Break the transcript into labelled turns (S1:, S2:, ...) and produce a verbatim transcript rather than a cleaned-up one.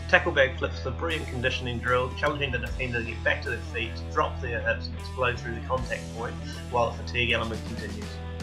S1: Tackle bag flips is a brilliant conditioning drill, challenging the defender to get back to their feet, drop their hips and explode through the contact point while the fatigue element continues.